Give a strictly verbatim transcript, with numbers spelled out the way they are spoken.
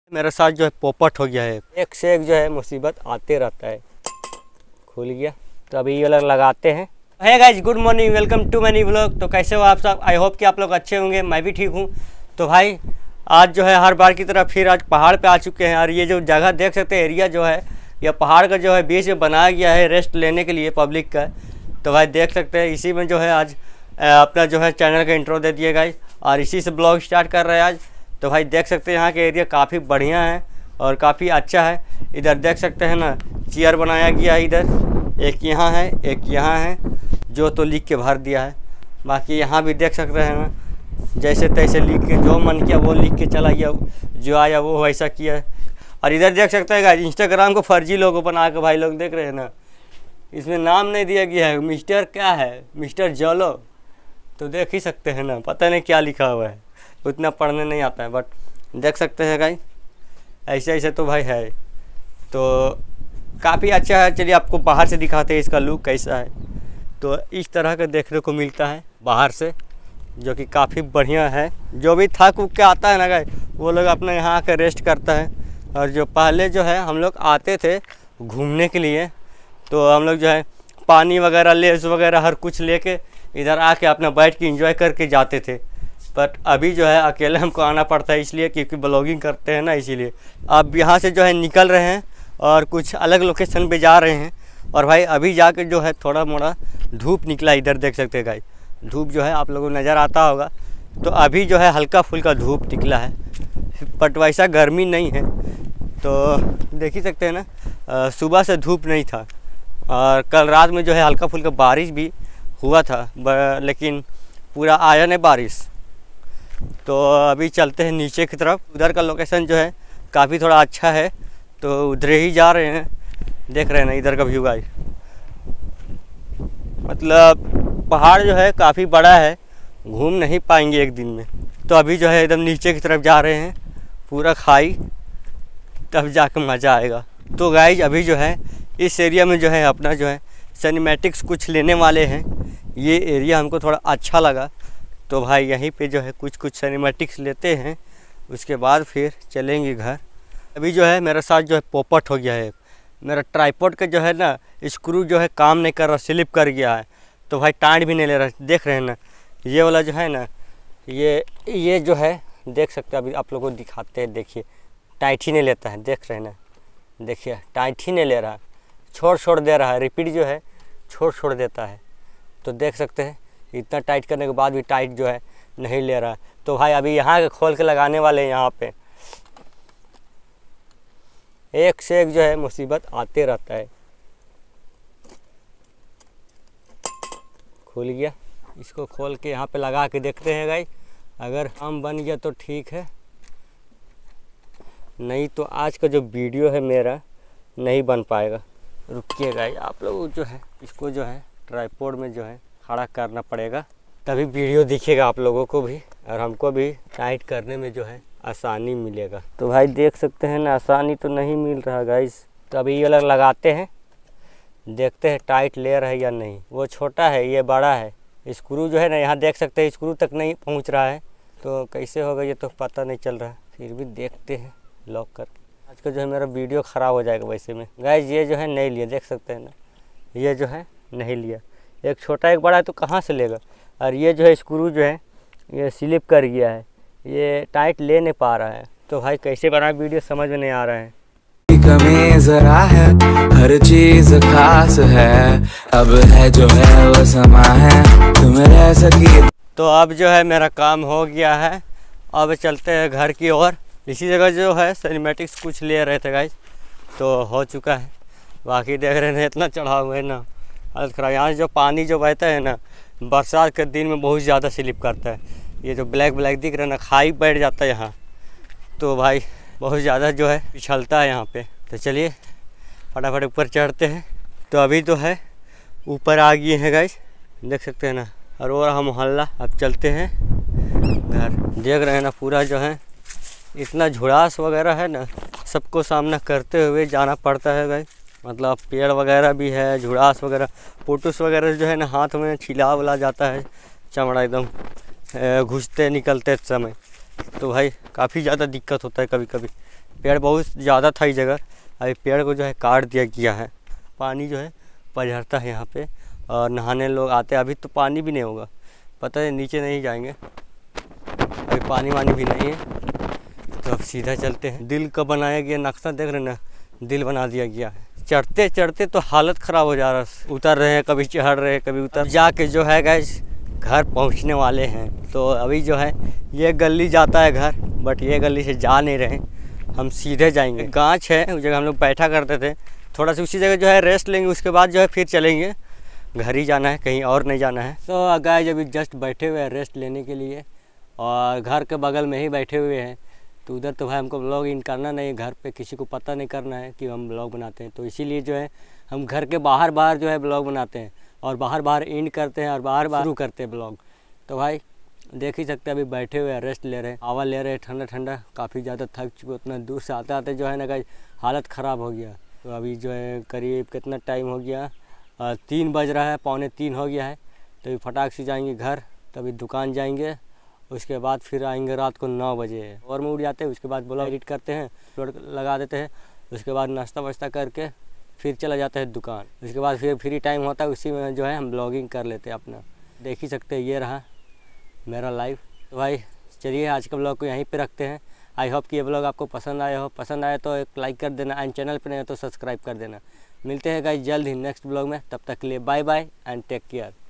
मेरे साथ जो है पोपट हो गया है, एक से एक जो है मुसीबत आते रहता है। खुल गया तो अभी ये लोग लगाते हैं। Hey guys, good morning, welcome to my new vlog. तो कैसे हो आप सब? आई होप कि आप लोग अच्छे होंगे, मैं भी ठीक हूँ। तो भाई आज जो है हर बार की तरह फिर आज पहाड़ पे आ चुके हैं। और ये जो जगह देख सकते हैं, एरिया जो है यह पहाड़ का जो है बीच में बनाया गया है रेस्ट लेने के लिए पब्लिक का। तो भाई देख सकते हैं, इसी में जो है आज अपना जो है चैनल का इंट्रो दे दिए गाइज, और इसी से ब्लॉग स्टार्ट कर रहे हैं आज। तो भाई देख सकते हैं यहाँ के एरिया काफ़ी बढ़िया है और काफ़ी अच्छा है। इधर देख सकते हैं ना, चेयर बनाया गया है, इधर एक यहाँ है एक यहाँ है, जो तो लिख के भर दिया है। बाकी यहाँ भी देख सकते हैं ना, जैसे तैसे लिख के जो मन किया वो लिख के चला गया, जो आया वो वैसा किया। और इधर देख सकते हैं गाइस, इंस्टाग्राम को फर्जी लोगो बना के भाई लोग देख रहे हैं ना, इसमें नाम नहीं दिया गया है, मिस्टर क्या है, मिस्टर जोलो। तो देख ही सकते हैं ना, पता नहीं क्या लिखा हुआ है, उतना पढ़ने नहीं आता है, बट देख सकते हैं गाइस ऐसे ऐसे तो भाई है। तो काफ़ी अच्छा है। चलिए आपको बाहर से दिखाते हैं इसका लुक कैसा है। तो इस तरह का देखने को मिलता है बाहर से, जो कि काफ़ी बढ़िया है। जो भी थक उक के आता है ना गाइस, वो लोग अपना यहाँ आकर रेस्ट करता है। और जो पहले जो है हम लोग आते थे घूमने के लिए, तो हम लोग जो है पानी वगैरह लेस वगैरह हर कुछ लेके इधर आके अपना बैठ के एंजॉय करके जाते थे। बट अभी जो है अकेले हमको आना पड़ता है, इसलिए क्योंकि ब्लॉगिंग करते हैं ना, इसीलिए। अब यहाँ से जो है निकल रहे हैं और कुछ अलग लोकेशन पे जा रहे हैं। और भाई अभी जाके जो है थोड़ा मोड़ा धूप निकला, इधर देख सकते हैं गाइस, धूप जो है आप लोगों को नज़र आता होगा। तो अभी जो है हल्का फुल्का धूप निकला है, बट वैसा गर्मी नहीं है। तो देख ही सकते हैं ना, सुबह से धूप नहीं था, और कल रात में जो है हल्का फुल्का बारिश भी हुआ था, लेकिन पूरा आया नहीं बारिश। तो अभी चलते हैं नीचे की तरफ। उधर का लोकेशन जो है काफ़ी थोड़ा अच्छा है, तो उधर ही जा रहे हैं। देख रहे हैं ना इधर का व्यू गाइस, मतलब पहाड़ जो है काफ़ी बड़ा है, घूम नहीं पाएंगे एक दिन में। तो अभी जो है एकदम नीचे की तरफ जा रहे हैं, पूरा खाई, तब जाकर मज़ा आएगा। तो गाइस अभी जो है इस एरिया में जो है अपना जो है सिनेमैटिक्स कुछ लेने वाले हैं। ये एरिया हमको थोड़ा अच्छा लगा, तो भाई यहीं पे जो है कुछ कुछ सिनेमैटिक्स लेते हैं, उसके बाद फिर चलेंगे घर। अभी जो है मेरे साथ जो है पोपट हो गया है। मेरा ट्राइपॉड का जो है ना स्क्रू जो है काम नहीं कर रहा, स्लिप कर गया है। तो भाई टाइट भी नहीं ले रहा, देख रहे हैं ना, ये वाला जो है ना, ये ये जो है देख सकते हैं। अभी आप लोगों को दिखाते हैं, देखिए टाइट ही नहीं लेता है, देख रहे हैं ना, देखिए टाइट ही नहीं ले रहा, छोड़ छोड़ दे रहा है, रिपीट जो है छोड़ छोड़ देता है। तो देख सकते हैं इतना टाइट करने के बाद भी टाइट जो है नहीं ले रहा है। तो भाई अभी यहाँ के खोल के लगाने वाले हैं। यहाँ पे एक से एक जो है मुसीबत आते रहता है। खुल गया, इसको खोल के यहाँ पे लगा के देखते हैं गाइस, अगर काम बन गया तो ठीक है, नहीं तो आज का जो वीडियो है मेरा नहीं बन पाएगा। रुकिए गाइस, आप लोग जो है इसको जो है ट्राइपॉड में जो है खड़ा करना पड़ेगा, तभी वीडियो दिखेगा आप लोगों को भी, और हमको भी टाइट करने में जो है आसानी मिलेगा। तो भाई देख सकते हैं ना, आसानी तो नहीं मिल रहा गाइस। तो अभी ये लोग लगाते हैं, देखते हैं टाइट ले रहा है या नहीं। वो छोटा है, ये बड़ा है। स्क्रू जो है ना, यहाँ देख सकते हैं स्क्रू तक नहीं पहुँच रहा है, तो कैसे होगा ये तो पता नहीं चल रहा है। फिर भी देखते हैं लॉक करके। आज का जो है मेरा वीडियो ख़राब हो जाएगा वैसे में गाइस। ये जो है नहीं लिया, देख सकते हैं ना, ये जो है नहीं लिया। एक छोटा एक बड़ा है तो कहाँ से लेगा। और ये जो है स्क्रू जो है ये स्लिप कर गया है, ये टाइट ले नहीं पा रहा है। तो भाई कैसे बनाए वीडियो समझ में नहीं आ रहा है। कमी जरा है, हर चीज खास है, अब है जो है वो समा है, तुम रह सकी। तो अब जो है मेरा काम हो गया है, अब चलते हैं घर की ओर। इसी जगह जो है सिनेमैटिक्स कुछ ले रहे थे गाइस, तो हो चुका है। बाकी देख रहे हैं इतना चढ़ा हुआ है ना, हालत खराब। यहाँ जो पानी जो बहता है ना, बरसात के दिन में बहुत ज़्यादा स्लिप करता है। ये जो ब्लैक ब्लैक दिख रहा है ना, खाई बैठ जाता है यहाँ, तो भाई बहुत ज़्यादा जो है पिछलता है यहाँ पे। तो चलिए फटाफट ऊपर चढ़ते हैं। तो अभी तो है ऊपर आ गए हैं गाइस, देख सकते हैं ना, और वो रहा मोहल्ला। अब चलते हैं घर। देख रहे हैं ना, पूरा जो है इतना झुड़ास वगैरह है ना, सबको सामना करते हुए जाना पड़ता है गाइस। मतलब पेड़ वगैरह भी है, झुड़ास वगैरह, पोटूस वगैरह जो है ना, हाथ में छिला उला जाता है, चमड़ा एकदम घुसते निकलते समय। तो भाई काफ़ी ज़्यादा दिक्कत होता है कभी कभी। पेड़ बहुत ज़्यादा था इस जगह, अभी पेड़ को जो है काट दिया गया है। पानी जो है पझरता है यहाँ पे और नहाने लोग आते हैं। अभी तो पानी भी नहीं होगा, पता है नीचे नहीं जाएंगे, अभी पानी वानी भी नहीं है। तो अब सीधा चलते हैं। दिल का बनाया गया नक्शा देख रहे ना, दिल बना दिया गया है। चढ़ते चढ़ते तो हालत ख़राब हो जा रहा है, उतर रहे हैं, कभी चढ़ रहे हैं, कभी उतर जाके जो है गाइस घर पहुंचने वाले हैं। तो अभी जो है ये गली जाता है घर, बट ये गली से जा नहीं रहे, हम सीधे जाएंगे। गाछ है उस जगह हम लोग बैठा करते थे, थोड़ा सा उसी जगह जो है रेस्ट लेंगे, उसके बाद जो है फिर चलेंगे। घर ही जाना है, कहीं और नहीं जाना है। तो गाइस अभी जस्ट बैठे हुए हैं रेस्ट लेने के लिए और घर के बगल में ही बैठे हुए हैं। तो उधर तो भाई हमको ब्लॉग इन करना नहीं, घर पे किसी को पता नहीं करना है कि हम ब्लॉग बनाते हैं। तो इसीलिए जो है हम घर के बाहर बाहर जो है ब्लॉग बनाते हैं और बाहर बाहर एंड करते हैं और बाहर बाहर शुरू करते हैं ब्लॉग। तो भाई देख ही सकते हैं अभी बैठे हुए हैं, रेस्ट ले रहे हैं, हवा ले रहे हैं, ठंडा ठंडा, काफ़ी ज़्यादा थक चुके। उतना दूर से आते आते जो है ना गाइस हालत ख़राब हो गया। तो अभी जो है करीब कितना टाइम हो गया, आ, तीन बज रहा है, पौने तीन हो गया है। तो अभी फटाक से जाएंगे घर, तभी दुकान जाएंगे, उसके बाद फिर आएंगे रात को नौ बजे और में उठ जाते हैं। उसके बाद ब्लॉग एडिट करते हैं, अपलोड लगा देते हैं, उसके बाद नाश्ता वाश्ता करके फिर चला जाता है दुकान। उसके बाद फिर फ्री टाइम होता है, उसी में जो है हम ब्लॉगिंग कर लेते हैं अपना। देख ही सकते हैं ये रहा मेरा लाइव। तो भाई चलिए आज का ब्लॉग को यहीं पे रखते हैं। आई होप कि ये ब्लॉग आपको पसंद आया हो, पसंद आए तो एक लाइक कर देना एंड चैनल पर नहीं हो तो सब्सक्राइब कर देना। मिलते हैं गाइस जल्द ही नेक्स्ट ब्लॉग में, तब तक के लिए bye bye and take care.